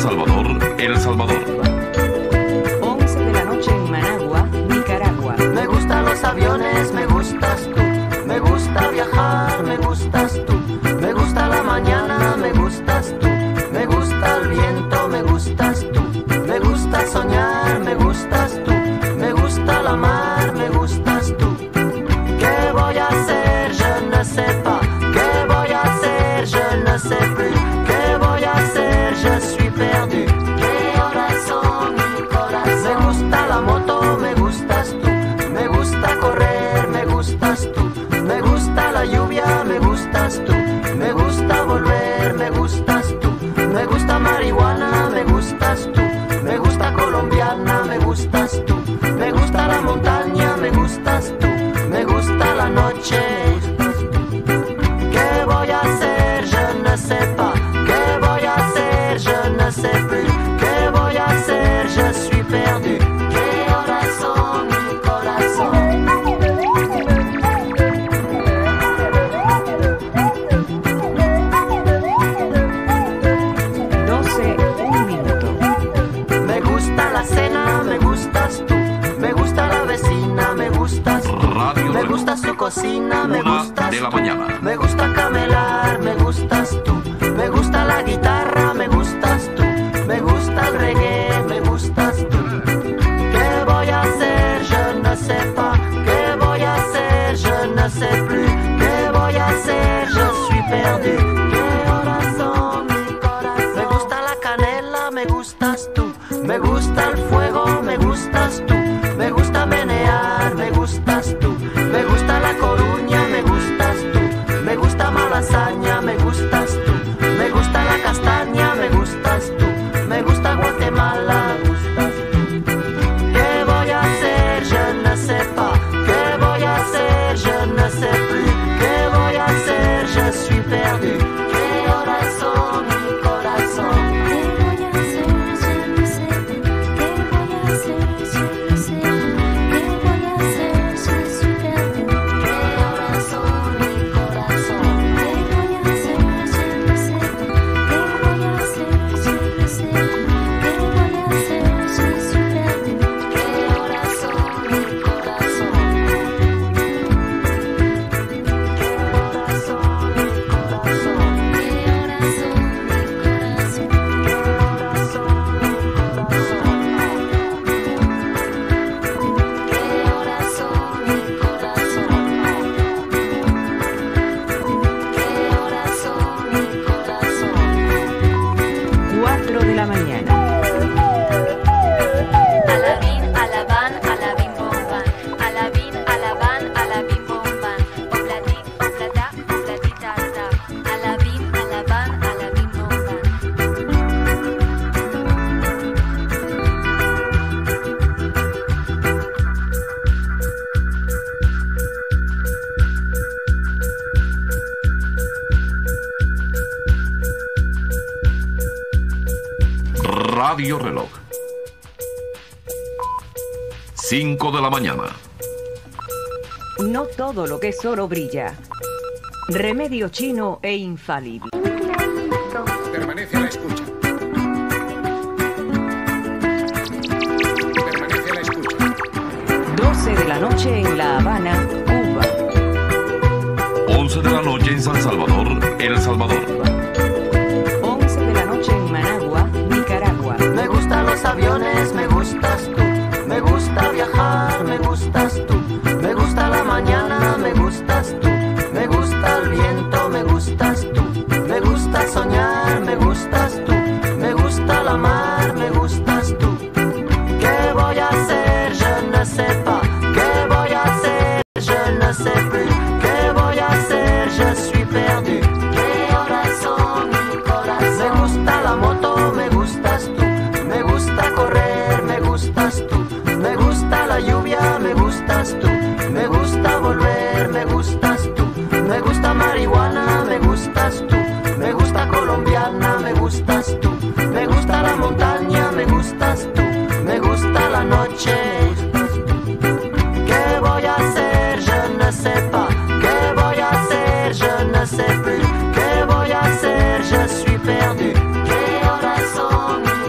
Salvador, El Salvador. 11 de la noche en Managua, Nicaragua. Me gustan los aviones, me gustas tú. Me gusta viajar, me gustas tú. Me gusta la mañana, me gustas tú. Me gusta el viento, me gustas tú. Me gusta soñar, me gustas tú. Me gusta la mar, me gustas tú. ¿Qué voy a hacer? Je ne sais pas. ¿Qué voy a hacer? Je ne sais plus. ¿Qué voy a hacer? Je suis perdu. ¿Qué horas son, mi corazón? Me gusta la moto, me gustas tú. Me gusta correr, me gustas tú. Me gusta la lluvia, me gustas tú. Me gusta volver, me gustas tú. Me gusta marihuana, me gustas tú. Me gusta colombiana, me gustas tú. Me gusta la montaña, me gustas tú. Me gusta la noche. ¿Qué voy a hacer? Je ne sais pas. ¿Qué voy a hacer? Je ne sais plus. ¿Qué voy a hacer? Je suis perdu. ¿Qué horas son, mi corazón? 12, un minuto. Me gusta la cena, me gustas tú. Me gusta la vecina, me gustas tú. Radio Me Reloj. gusta su cocina, me 1 gustas de la tú. mañana. Me gusta camelar, me gustas tú. Me gusta la guitarra, me gustas tú. Me gusta el reggae, me gustas tú. ¿Qué voy a hacer? Je ne sais pas. ¿Qué voy a hacer? Je ne sais plus. ¿Qué voy a hacer? Je suis perdu. ¿Qué horas son, mi corazón? Me gusta la canela, me gustas tú. Me gusta el fuego, me gustas tú. Me gusta menear, me gustas tú. Me gusta la Coruña, me gustas tú. Me gusta Malasaña, me gustas tú. Me gusta la castaña, me gustas tú. Me gusta Guatemala, me gustas tú. ¿Qué voy a hacer? Je ne sais pas. ¿Qué voy a hacer? Je ne sais plus. ¿Qué voy a hacer? Je suis perdu. ¿Qué horas son, mi corazón? ¿Qué voy a hacer? Je ne sais plus. ¿Qué voy a hacer? Je ne sais plus. ¿Qué voy a hacer? Je suis perdu. ¿Qué horas son, mi corazón? ¿Qué voy a hacer? Je ne sais plus. ¿Qué voy a hacer? Je ne sais plus. ¿Qué voy a hacer? Je suis perdu. ¿Qué horas son, mi corazón? ¿Qué horas son, mi corazón? ¿Qué horas son, mi corazón? ¿Qué horas son, mi corazón? ¿Qué horas son, mi corazón? ¿Qué horas son, mi corazón? 4 de la mañana. Alabín, alabán, alabín, bombán. Alabín, alabán, alabín, bombán. Oblatín, oblatá, oblatitata. Alabín, alabán, alabín, bombán. Radio Reloj. 5 de la mañana. No todo lo que es oro brilla. Remedio chino e infalible. Permanece a la escucha. Permanece a la escucha. 12 de la noche en La Habana, Cuba. 11 de la noche en San Salvador, El Salvador. 11 de la noche en Managua, Nicaragua. Me gustan los aviones, me gustas tú. Me gusta viajar, me gustas tú. Me gusta la mañana, me gustas tú. Me gusta el viento, me gustas tú. Me gusta soñar, me gustas tú. Me gusta la mar, me gustas tú. ¿Qué voy a hacer? Je ne sais pas. ¿Qué voy a hacer? Je ne sais plus. ¿Qué voy a hacer? Je suis perdu. ¿Qué horas son, mi corazón? Me gusta la moto, me gustas tú. Me gusta correr, me gustas tú. Me gusta la lluvia, me gustas tú. Me gusta volver, me gustas tú. Me gusta marihuana, me gustas tú. Me gusta colombiana, me gustas tú. Me gusta la montaña, me gustas tú. Me gusta la noche. ¿Qué voy a hacer? Je ne sais pas. ¿Qué voy a hacer? Je ne sais plus. ¿Qué voy a hacer? Je suis perdu. ¿Qué horas son, mi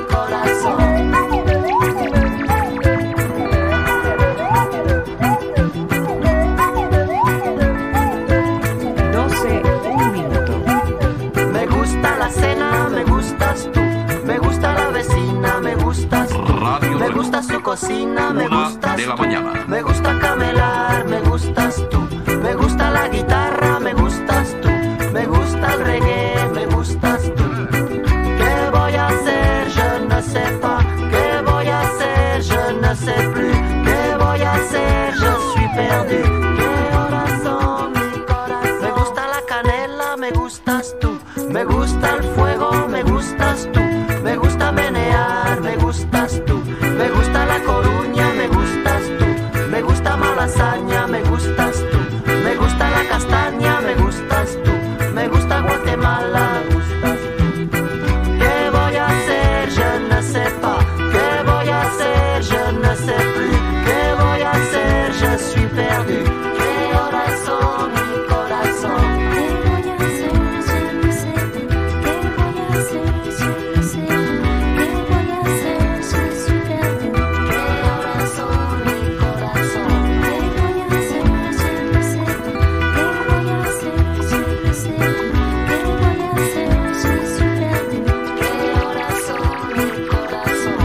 gustas tú. Radio Me Reloj. gusta su cocina, me 1 gustas de la tú. mañana. Me gusta camelar, me gustas tú. Me gusta la guitarra, me gustas tú. Me gusta el reggae, me gustas tú. ¿Qué voy a hacer? Je ne sais pas. ¿Qué voy a hacer? Je ne sais plus. ¿Qué voy a hacer? Je suis perdu. ¿Qué horas son, mi corazón? Me gusta la canela, me gustas tú. Me gusta el fuego, me gustas tú. Me gusta menear, me gustas tú. Me gusta La Coruña, me gustas tú. Me gusta Malasaña, me gustas tú. Me gusta la castaña, me gustas tú. Me gusta Guatemala, me gustas tú. ¿Qué voy a hacer? Je ne sais pas. ¿Qué voy a hacer? Je ne sais plus. ¿Qué voy a hacer? Je suis perdu. ¿Qué horas son, mi corazón? ¿Qué voy a hacer? Je ne sais plus. ¿Qué voy a hacer? Je ne sais plus. ¿Qué voy a hacer? Je suis perdu. ¿Qué horas son, mi corazón? ¿Qué voy a hacer? Je ne sais plus. ¿Qué voy a hacer? Je ne sais plus. ¿Qué voy a hacer? Je suis perdu. ¿Qué horas son, mi corazón?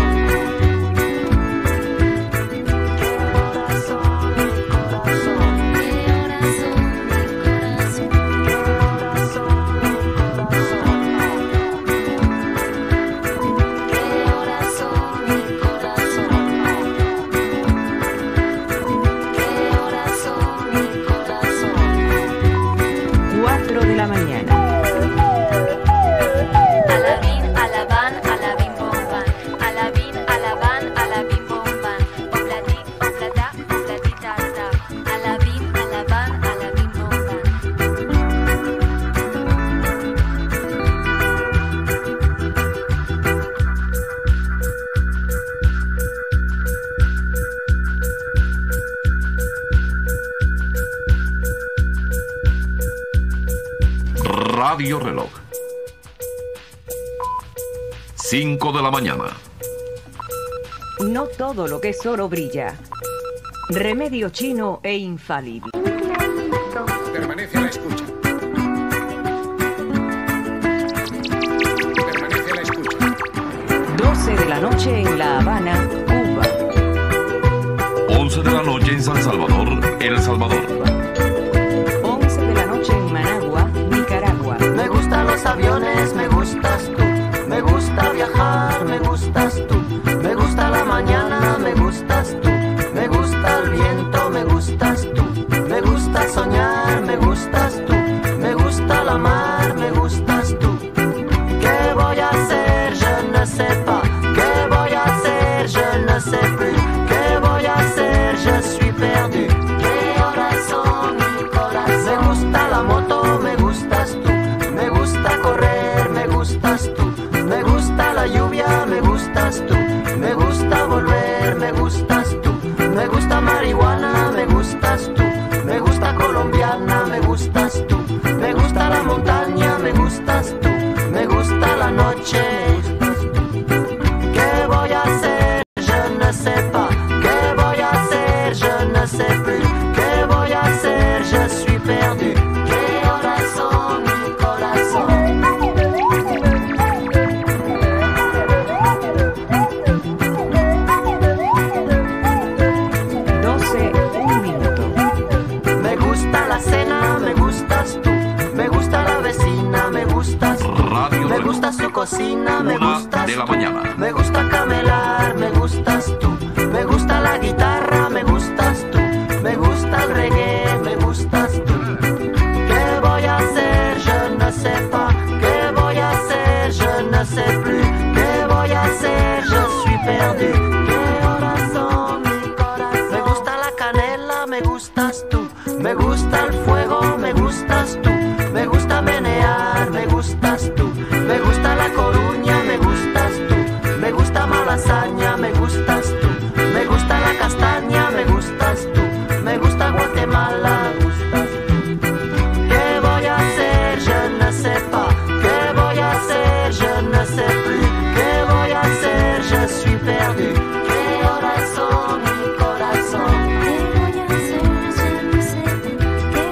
Radio Reloj. 5 de la mañana. No todo lo que es oro brilla. Remedio chino e infalible. Permanece a la escucha. Permanece a la escucha. 12 de la noche en La Habana, Cuba. 11 de la noche en San Salvador, El Salvador. 11 de la noche en Managua, Nicaragua. Me gustan los aviones, me gustas tú. Me gusta viajar, me gustas tú. Me gusta la mañana, me gustas tú. Me gusta el viento, me gustas tú. Me gusta soñar, me gustas tú. Me gusta la mar, me gustas tú. ¿Qué voy a hacer? Je ne sais pas. ¿Qué voy a hacer? Je ne sais plus. ¿Qué voy a hacer? Je suis perdu. ¿Qué horas son, mi corazón? Me gusta la moto, me gustas tú. Me gusta correr, me gustas tú. Me gusta la lluvia, me gustas tú. Me gusta volver, me gustas tú. Me gusta marihuana, me gustas tú. Me gusta colombiana, me gustas tú. Me gusta la montaña, me gustas tú. Me gusta la noche, me gustas tú. ¿Qué voy a hacer? Je ne sais pas. ¿Qué voy a hacer? Je ne sais plus. ¿Qué voy a hacer? Je suis perdu. ¿Qué horas son, mi corazón? 12, un minuto. Me gusta la cena, me gustas tú. Me gusta la vecina, me gustas tú. Radio Me Reloj. gusta su cocina, me 1 gustas de la tú. mañana. Me gusta camelar, me gustas tú. Me gusta la guitarra, me gustas tú. Me gusta el reggae, me gustas tú. ¿Qué voy a hacer? Je ne sais pas. ¿Qué voy a hacer? Je ne sais plus. ¿Qué voy a hacer? Je suis perdu. ¿Qué horas son, mi corazón? Me gusta la canela, me gustas tú. Me gusta el fuego, me gustas tú. Me gusta menear, me gustas tú. Me gusta La Coruña, me gustas tú. Me gusta Malasaña, me gustas tú. Me gusta la castaña, me gustas tú. Me gusta Guatemala, me gustas tú. ¿Qué voy a hacer? Je ne sais pas. ¿Qué voy a hacer? Je ne sais plus. ¿Qué voy a hacer? Je suis perdu. ¿Qué horas son, mi corazón? ¿Qué voy a hacer? Je ne sais plus. ¿Qué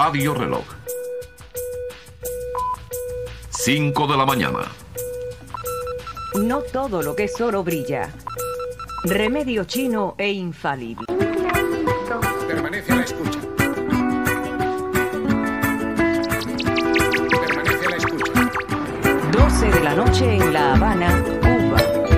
Radio Reloj. 5 de la mañana. No todo lo que es oro brilla. Remedio chino e infalible. Permanece a la escucha. Permanece a la escucha. 12 de la noche en La Habana, Cuba.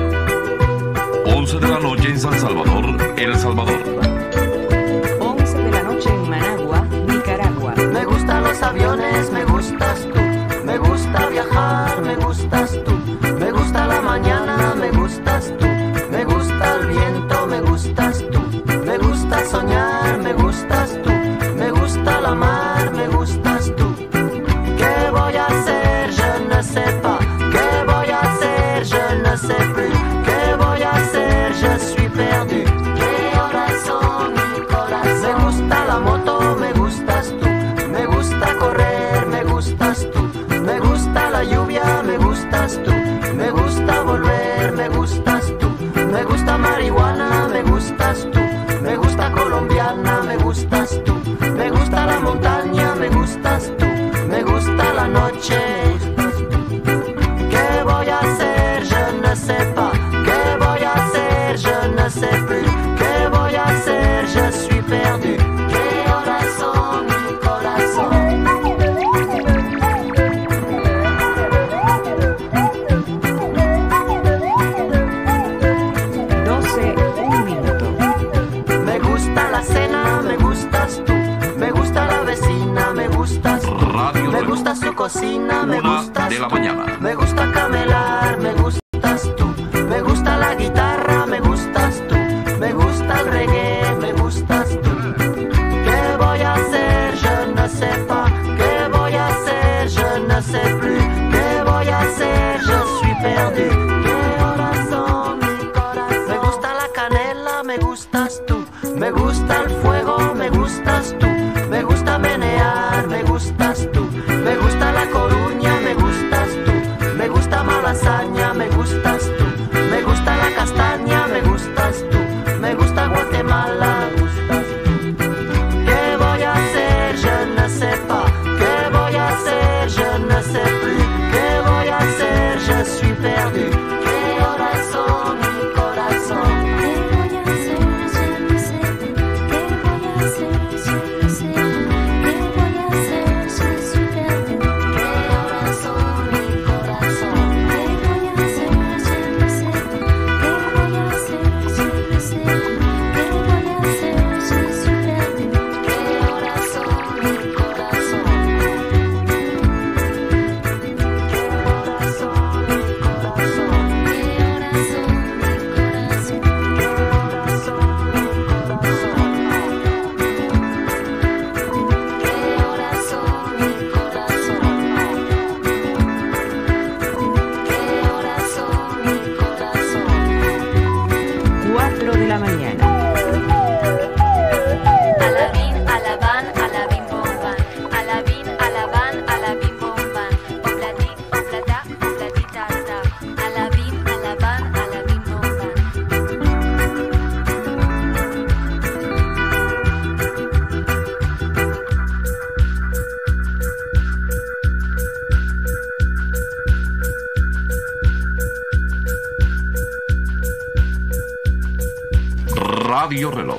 11 de la noche en San Salvador, El Salvador. 11 de la noche en Managua, Nicaragua. Me gustan los aviones, me gustas tú. Me gusta viajar, me gustas tú. Me gusta la mañana, me gustas tú. Me gusta el viento, me gustas tú. Me gusta soñar, me gustas tú. Me gusta la mar, me gustas tú. ¿Qué voy a hacer? Je ne sais pas. ¿Qué voy a hacer? Je ne sais plus. ¿Qué voy a hacer? Je suis perdu. ¿Qué horas son, mi corazón? Me gusta la moto, me gustas tú. Me gusta correr, me gustas tú. Me gusta la lluvia, me gustas tú. Me gusta volver, me gustas tú. Me gusta marihuana, me gustas tú. Me gusta colombiana, me gustas tú. Me gusta la montaña, me gustas tú. Me gusta la noche. ¿Qué voy a hacer? Je ne sais pas. ¿Qué voy a hacer? Je ne sais plus. ¿Qué voy a hacer? Je suis perdu. ¿Qué horas son, mi corazón? 12, un minuto. Me gusta la cena, me gustas tú. Me gusta la vecina, me gustas tú. Radio Me Reloj. gusta su cocina, me 1 gustas de la tú. mañana. Me gusta camelar, me gustas tú. Me gusta la guitarra, me gustas tú. Me gusta el reggae, me gustas tú. ¿Qué voy a hacer? Je ne sais pas. ¿Qué voy a hacer? Je ne sais plus. ¿Qué voy a hacer? Je suis perdu. ¿Qué horas son, mi corazón? Me gusta la canela, me gustas tú. Me gusta el fuego, me gustas tú. Me gusta menear, me gustas tú. Me gusta la Coruña, me gustas tú. Me gusta Malasaña, me gustas tú. Me gusta la castaña, me gustas tú. Me gusta Guatemala, me gustas tú. ¿Qué voy a hacer? Je ne sais pas. ¿Qué voy a hacer? Je ne sais plus. ¿Qué voy a hacer? Je suis perdu. ¿Qué horas son, mi corazón? ¿Qué voy a hacer? Je ne sais plus. ¿Qué voy a hacer? Je ne sais plus. ¿Qué voy a hacer? Je suis perdu. ¿Qué horas son, mi corazón? ¿Qué voy a hacer? Je ne sais plus. ¿Qué voy a hacer? Je ne sais plus. ¿Qué voy a hacer? Je suis perdu. ¿Qué horas son, mi corazón? ¿Qué horas son, mi corazón? ¿Qué horas son, mi corazón? ¿Qué horas son, mi corazón? ¿Qué horas son, mi corazón? ¿Qué horas son, mi corazón? 4 de la mañana. Alabín, alabán, alabín, bombán. Alabín, alabán, alabín, bombán. Oplatí, oplatá, oplatita, ta. Alabín, alabán, alabín, bombán. Radio Reloj.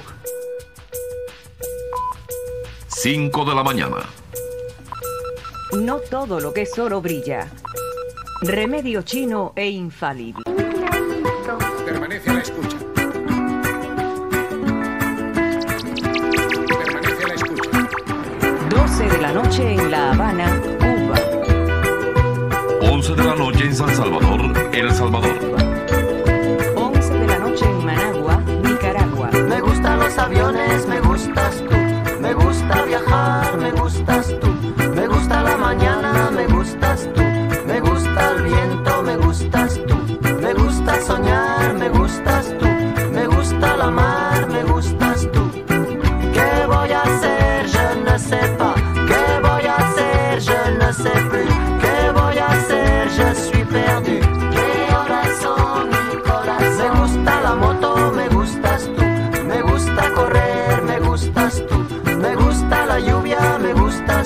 5 de la mañana. No todo lo que es oro brilla. Remedio chino e infalible. Permanece a la escucha. Permanece a la escucha. 12 de la noche en La Habana, Cuba. 11 de la noche en San Salvador, El Salvador. 11 de la noche en Managua, Nicaragua. Me gustan los aviones, me gustas tú. Me gusta viajar, me gustas tú. Me gusta la mañana, me gustas tú. Me gusta el viento, me gustas tú. Me gusta soñar, me gustas tú. Me gusta la mar, me gustas tú. ¿Qué voy a hacer? Je ne sais pas. ¿Qué voy a hacer? Je ne sais plus. ¿Qué voy a hacer? Je suis perdu. ¿Qué horas son, mi corazón? Me gusta la moto, me gustas tú. Me gusta correr, me gustas tú. Me gusta la lluvia, me gustas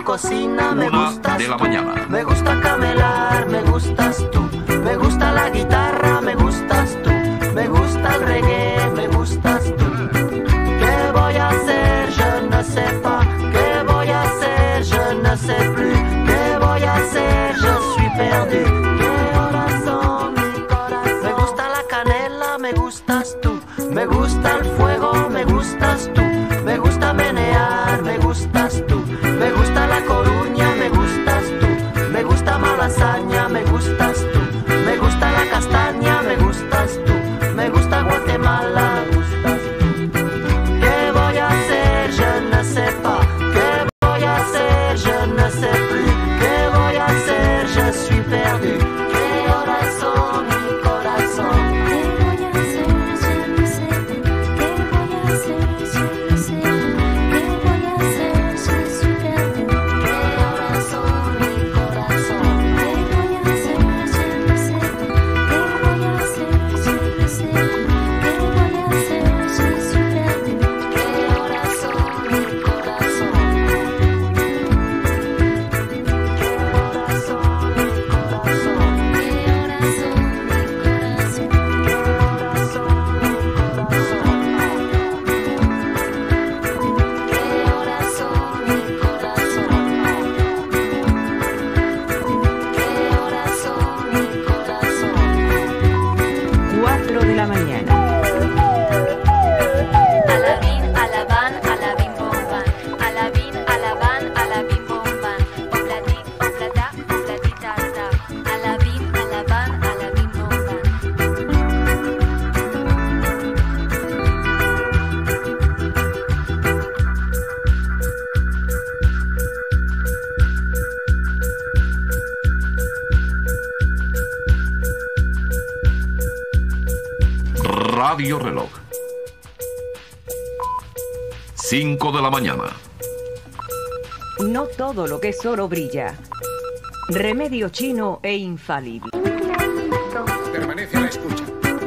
cocina, me 1 gustas de la tú. mañana. Me gusta camelar, me gustas tú. Me gusta la guitarra, me gustas tú. Me gusta el reggae, me gustas tú. ¿Qué voy a hacer? Je ne sais pas. ¿Qué voy a hacer? Je ne sais plus. ¿Qué voy a hacer? Je suis perdu. ¿Qué horas son, mi corazón? Me gusta la canela, me gustas tú. Me gusta el fuego, me gustas tú. Me gusta menear, me gustas tú. Me gusta La Coruña, me gustas tú. Me gusta Malasaña, me gustas tú. Me gusta la castaña, me gustas tú. Me gusta Guatemala, me gustas tú. ¿Qué voy a hacer? Je ne sais pas. ¿Qué voy a hacer? Je ne sais plus. ¿Qué voy a hacer? Je suis perdu. ¿Qué horas son, mi corazón? ¿Qué voy a hacer? Je ne sais plus. ¿Qué voy a hacer? Je ne sais plus. ¿Qué voy a hacer? Je suis perdu. ¿Qué horas son, mi corazón? ¿Qué voy a hacer? Je ne sais plus. ¿Qué voy a hacer? Je ne sais plus. ¿Qué voy a hacer? Je suis perdu. ¿Qué horas son, mi corazón? ¿Qué horas son, mi corazón? ¿Qué horas son, mi corazón? ¿Qué horas son, mi corazón? ¿Qué horas son, mi corazón? ¿Qué horas son, mi corazón? 4 de la mañana. Alabín, alabán, alabín, bomban. Alabín, alabán, alabín, bomban. Oplati, oplata, oplatita, ta. Alabín, alabán, alabín, bomban. Radio Reloj. 5 de la mañana. No todo lo que es oro brilla. Remedio chino e infalible. Permanece a la escucha.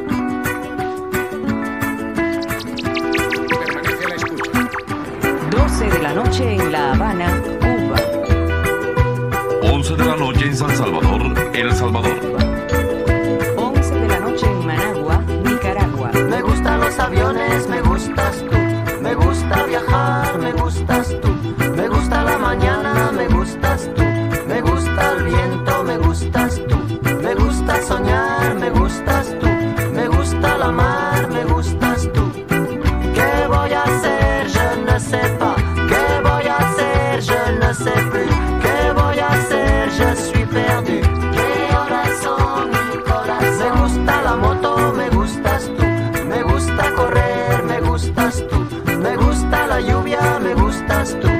Permanece a la escucha. 12 de la noche en La Habana, Cuba. 11 de la noche en San Salvador, El Salvador. 11 de la noche en Managua, Nicaragua. Me gustan los aviones, me gustas tú. Me gusta viajar, me gustas tú. Me gusta la mañana, me gustas tú. Me gusta el viento, me gustas tú. Me gusta soñar, me gustas tú. Me gusta la mar, me gustas tú. ¿Qué voy a hacer? Je ne sais pas. ¿Qué voy a hacer? Je ne sais plus. ¿Qué voy a hacer? Je suis perdu. ¿Qué horas son, mi corazón? Me gusta la moto, me gustas tú. Me gusta correr, me gustas tú. Me gusta la lluvia, me gustas tú.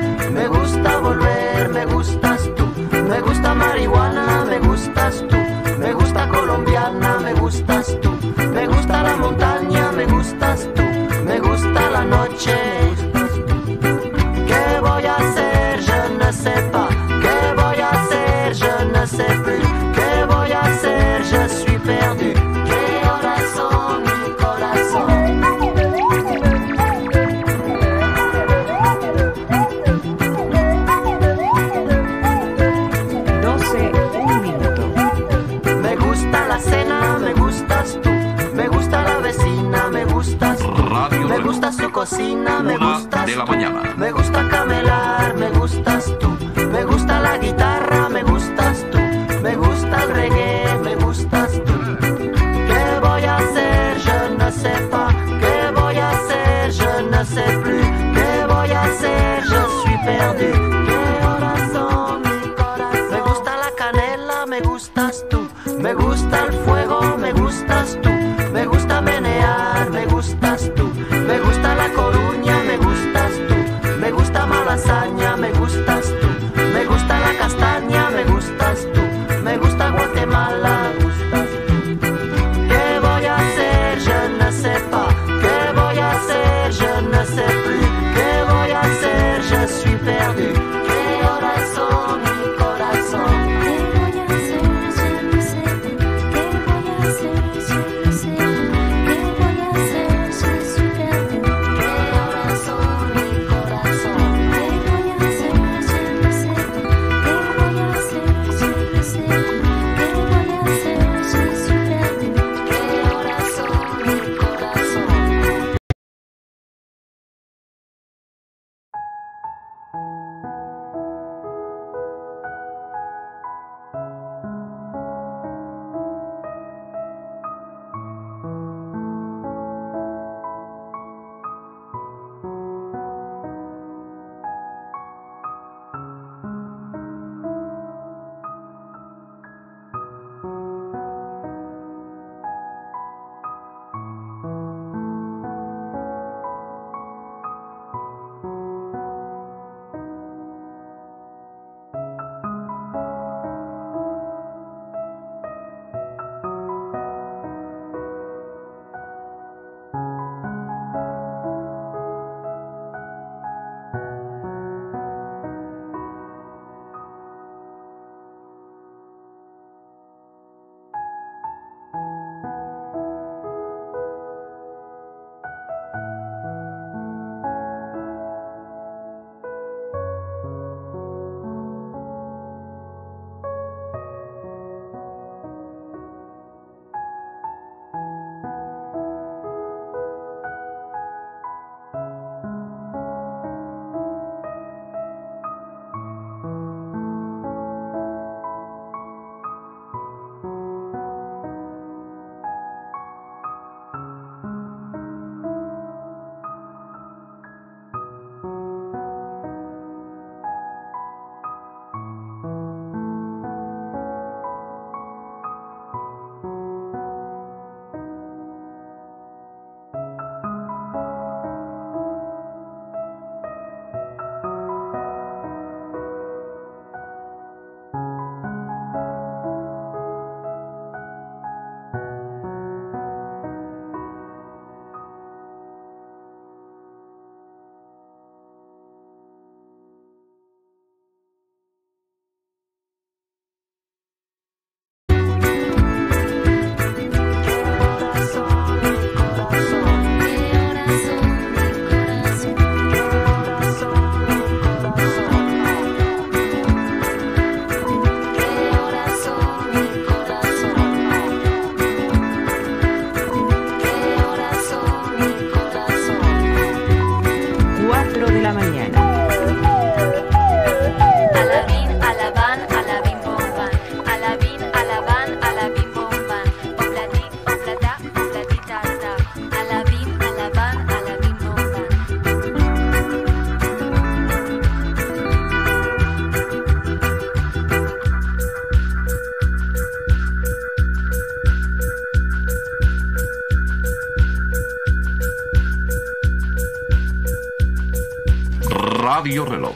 Radio Reloj.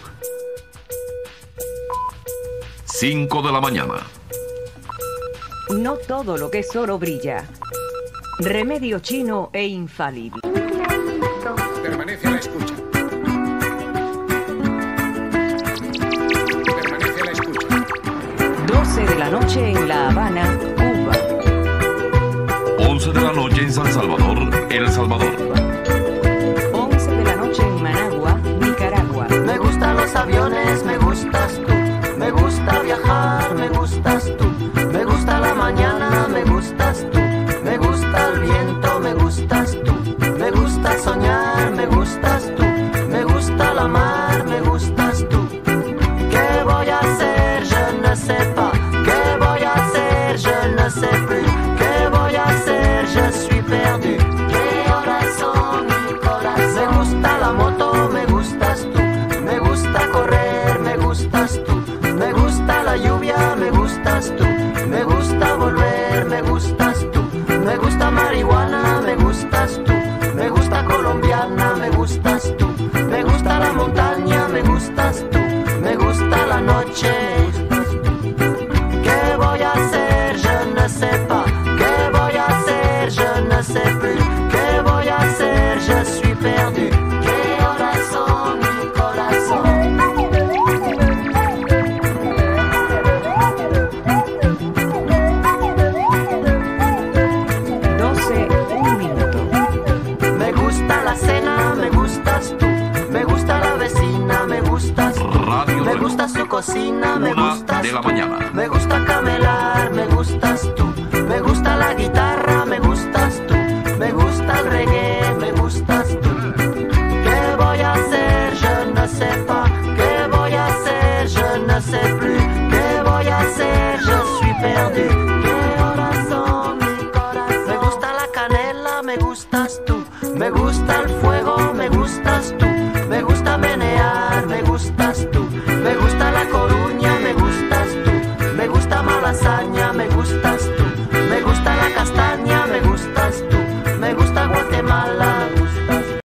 5 de la mañana. No todo lo que es oro brilla. Remedio chino e infalible. Permanece a la escucha. Permanece a la escucha. 12 de la noche en La Habana, Cuba. 11 de la noche en San Salvador, El Salvador. 11 de la noche en Managua, Nicaragua. Me gustan los aviones, me gustas tú. Me gusta viajar, me gustas tú. Me gusta la mañana, me gustas tú. Me gusta el viento, me gustas tú. Me gusta soñar, me gustas tú. Me gusta la mar, me gustas tú. ¿Qué voy a hacer? Je ne sais pas. ¿Qué voy a hacer? Je ne sais plus. ¿Qué voy a hacer? Je suis perdu. ¿Qué horas son, mi corazón? Me gusta la moto, me gustas tú. Me gusta correr, me gustas tú. Me gusta la lluvia, me gustas tú. Me gusta volver, me gustas tú. Me gusta marihuana, me gustas tú. Me gusta colombiana, me gustas tú. Me gusta la montaña, me gustas tú. Me gusta la noche. ¿Qué voy a hacer? Je ne sais pas. ¿Qué voy a hacer? Je ne sais plus. ¿Qué voy a hacer? Je suis perdu. ¿Qué horas son, mi corazón? 12, un minuto. Me gusta la cena, me gustas tú. Me gusta la vecina, me gustas tú. Radio Me Reloj. gusta su cocina, me 1 gustas de la tú. mañana. Me gusta camelar, me gustas tú.